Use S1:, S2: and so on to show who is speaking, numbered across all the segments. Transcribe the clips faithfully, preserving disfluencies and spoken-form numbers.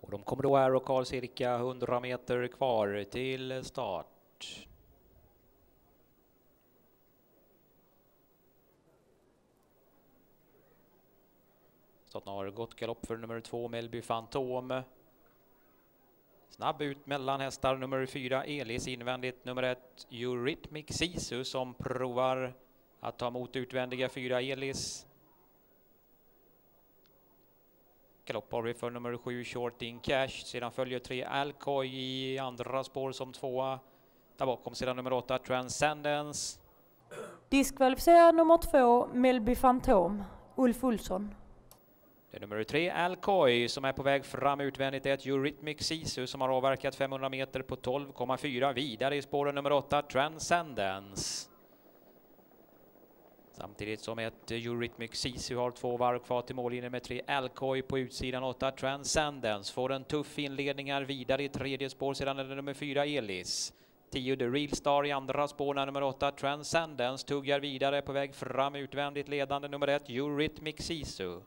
S1: Och de kommer då här och har cirka hundra meter kvar till start. Starten har gått galopp för nummer två Melby Fantom. Snabb ut mellan hästar nummer fyra Elis invändigt nummer ett Eurythmic Sisu som provar att ta emot utvändiga fyra Elis. Galopp har vi för nummer sju Short In Cash. Sedan följer tre Alcoy i andra spår som tvåa. Där bakom sedan nummer åtta Transcendence.
S2: Diskvalificerad nummer två Melby Fantom, Ulf Olsson.
S1: Det är nummer tre Alcoy som är på väg fram utvändigt. Ett Eurythmic Sisu som har avverkat femhundra meter på tolv komma fyra. Vidare i spåren nummer åtta Transcendence. Samtidigt som ett Eurythmic Sisu har två varv kvar till mållinjen med tre Alcoy på utsidan. åtta Transcendence får en tuff inledningar vidare i tredje spår. Sedan är det nummer fyra Elis. tio The Real Star i andra spår när nummer åtta Transcendence tuggar vidare på väg fram utvändigt ledande nummer ett Eurythmic Sisu.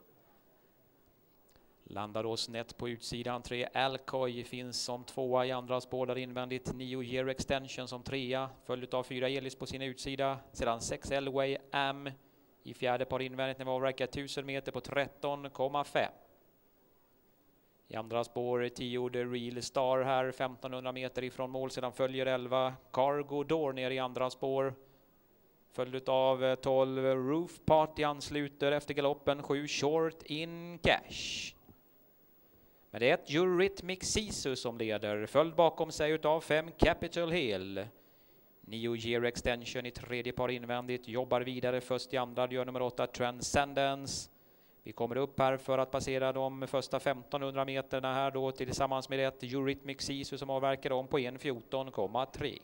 S1: Landar då snett på utsidan. tre Alcoy finns som tvåa i andra spår där invändigt. nio Year Extension som trea. Följt av fyra Elis på sin utsida. Sedan sex Elway Am i fjärde par invändigt när vi avverkar tusen meter på tretton komma fem. I andra spår tio The Real Star här femtonhundra meter ifrån mål. Sedan följer elva Cargo Door ner i andra spår. Följt av tolv Roof Party ansluter efter galoppen. sju Short In Cash. Men det är ett Eurythmic Sisu som leder. Följd bakom sig utav fem Capital Hill. nio Year Extension i tredje par invändigt. Jobbar vidare först i andra. Gör nummer åtta Transcendence. Vi kommer upp här för att passera de första femtonhundra meterna här då tillsammans med ett Eurythmic Sisu som avverkar om på en fjorton komma tre.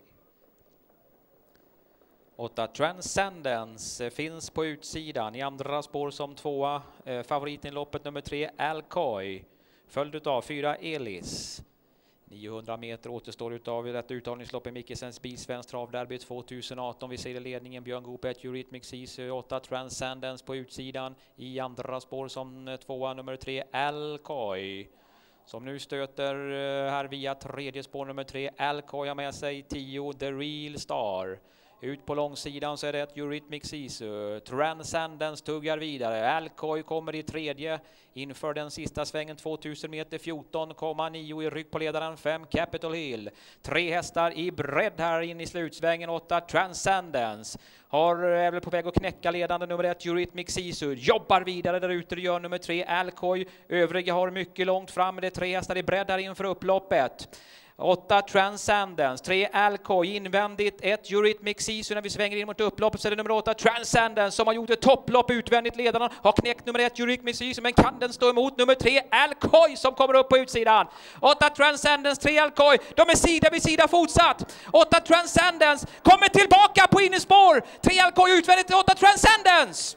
S1: åtta Transcendence finns på utsidan i andra spår som tvåa. Eh, favoriten i loppet nummer tre Alcoy. Följd av fyra Elis. niohundra meter återstår utav detta uttagningslopp i Mikkelsens Bilsvensk travderby tjugoarton. Vi ser i ledningen Björn Goop, ett Eurythmic Sisu, åtta Transcendence på utsidan. I andra spår som tvåa nummer tre Alcoy. Som nu stöter här via tredje spår nummer tre Alcoy har med sig tio The Real Star. Ut på långsidan så är det ett Eurythmic Sisu. Transcendence tuggar vidare. Alcoy kommer i tredje inför den sista svängen tvåtusen meter fjorton komma nio i rygg på ledaren fem Capital Hill. Tre hästar i bredd här in i slutsvängen. åtta Transcendence har är väl på väg att knäcka ledande nummer ett Eurythmic Sisu. Jobbar vidare där ute, gör nummer tre Alcoy. Övriga har mycket långt fram. Det är tre hästar i bredd här inför upploppet. åtta Transcendence, tre Alcoy invändigt, ett Eurythmic Sisu när vi svänger in mot upploppet. Så är det nummer åtta Transcendence som har gjort ett topplopp utvändigt. Ledarna har knäckt nummer ett Eurythmic Sisu, men kan den stå emot nummer tre Alcoy som kommer upp på utsidan. åtta Transcendence, tre Alcoy, de är sida vid sida fortsatt. åtta Transcendence kommer tillbaka på innerspår. tre Alcoy utvändigt, åtta Transcendence.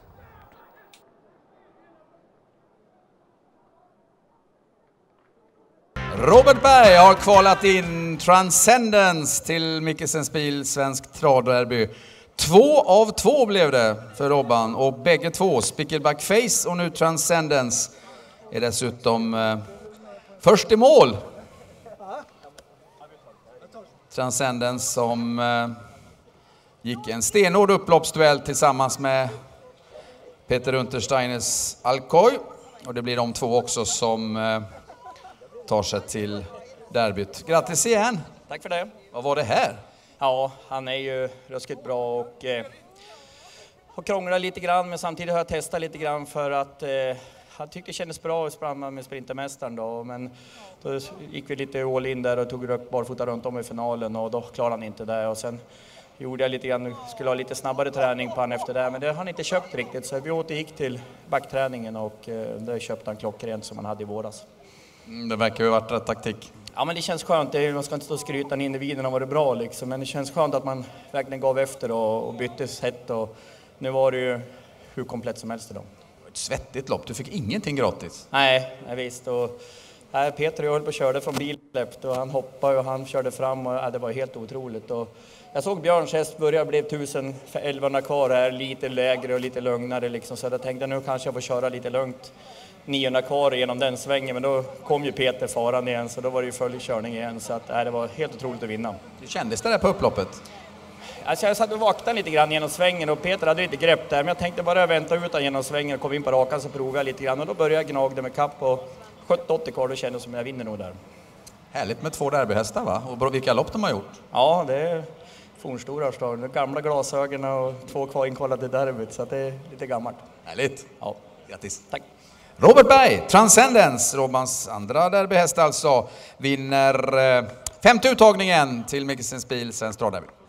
S3: Robert Berg har kvalat in Transcendence till Mikkelsens Bilsvensk travderby. Två av två blev det för Robban och bägge två, Spickleback Face och nu Transcendence, är dessutom eh, först i mål. Transcendence som eh, gick en stenhård upploppsduell tillsammans med Peter Untersteiners Alcoy, och det blir de två också som eh, tar sig till derbyt. Grattis igen!
S4: Tack för det.
S3: Vad var det här?
S4: Ja, han är ju ruskigt bra och eh, har krånglat lite grann, men samtidigt har jag testat lite grann för att eh, han tyckte det kändes bra att springa med Sprintermästaren då, men då gick vi lite all in där och tog barfota runt om i finalen och då klarade han inte det, och sen gjorde jag lite grann, skulle ha lite snabbare träning på han efter det, men det har han inte köpt riktigt, så vi återgick till backträningen och eh, där köpte han klockrent som han hade i våras.
S3: Mm, det verkar ju ha varit rätt taktik.
S4: Ja, men det känns skönt. Det är, man ska inte stå och skryta när individen har varit bra liksom, men det känns skönt att man verkligen gav efter och, och bytte sätt, och nu var det ju hur komplett som helst idag.
S3: Ett svettigt lopp, du fick ingenting gratis.
S4: Nej, jag visst, och Nej, Peter och jag höll på och körde från bilsläpp och han hoppade och han körde fram och ja, det var helt otroligt. Och jag såg Björns häst börja bli tusen elvahundra kvar här, lite lägre och lite lugnare liksom, så jag tänkte nu kanske jag får köra lite lugnt niohundra kvar genom den svängen, men då kom ju Peter faran igen så då var det ju följkörning igen, så att, nej, det var helt otroligt att vinna.
S3: Hur kändes det där på upploppet?
S4: Alltså jag satt och vaktade lite grann genom svängen och Peter hade lite grepp där, men jag tänkte bara vänta ut han genom svängen och kom in på rakan så provade jag lite grann och då började jag gnagda med kapp och sjutton åttio kvar, då kände jag som jag vinner nog där.
S3: Härligt med två derbyhästar va? Och vilka lopp de har gjort?
S4: Ja, det är fornstora staden, gamla glasögon och två kvar inkvalade derbyt, så att det är lite gammalt.
S3: Härligt!
S4: Ja.
S3: Grattis!
S4: Tack!
S3: Robert Berg, Transcendence, Robbans andra derbyhäst alltså, vinner eh, femte uttagningen till Mikkelsens bil, Svensk Travderby.